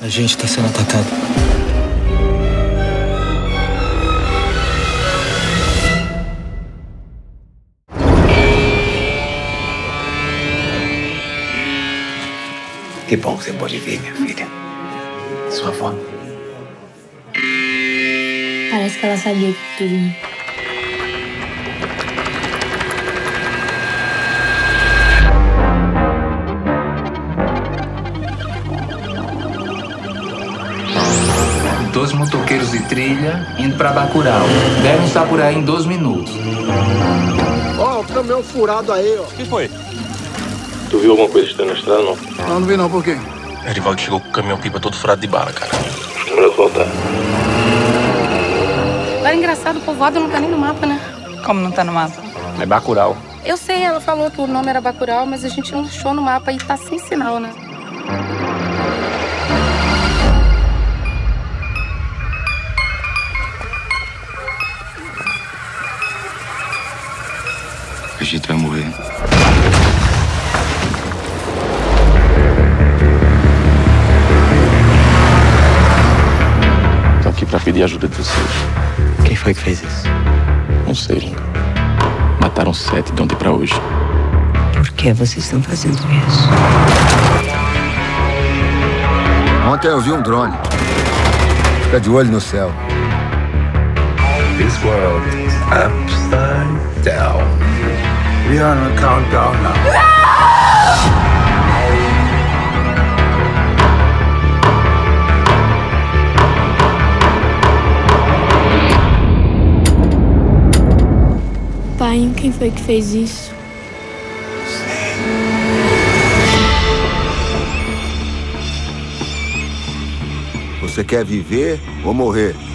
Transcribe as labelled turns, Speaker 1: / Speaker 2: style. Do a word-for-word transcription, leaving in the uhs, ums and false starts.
Speaker 1: A gente tá sendo atacado.
Speaker 2: Que bom que você pode vir, minha filha. Sua avó.
Speaker 3: Parece que ela sabia que tudo ia.
Speaker 4: Dois motoqueiros de trilha indo pra Bacurau. Devem estar por aí em dois minutos.
Speaker 5: Ó, oh, o caminhão furado aí, ó.
Speaker 6: O que foi?
Speaker 7: Tu viu alguma coisa estranha na estrada, não?
Speaker 5: Não, não vi não, por quê?
Speaker 6: Erivaldo chegou com o caminhão-pipa todo furado de bala, cara.
Speaker 7: Os números voltar.
Speaker 8: Agora, engraçado, o povoado não tá nem no mapa, né?
Speaker 9: Como não tá no mapa?
Speaker 6: É Bacurau.
Speaker 8: Eu sei, ela falou que o nome era Bacurau, mas a gente não achou no mapa e tá sem sinal, né?
Speaker 2: A gente vai morrer.
Speaker 7: Tô aqui pra pedir ajuda de vocês.
Speaker 2: Quem foi que fez isso?
Speaker 7: Não sei, Linda. Mataram sete de ontem pra hoje.
Speaker 10: Por que vocês estão fazendo isso?
Speaker 5: Ontem eu vi um drone. Fica de olho no céu.
Speaker 4: This world is upside down.
Speaker 5: We are on a countdown now.
Speaker 3: Pai, quem foi que fez isso?
Speaker 5: Você quer viver ou morrer?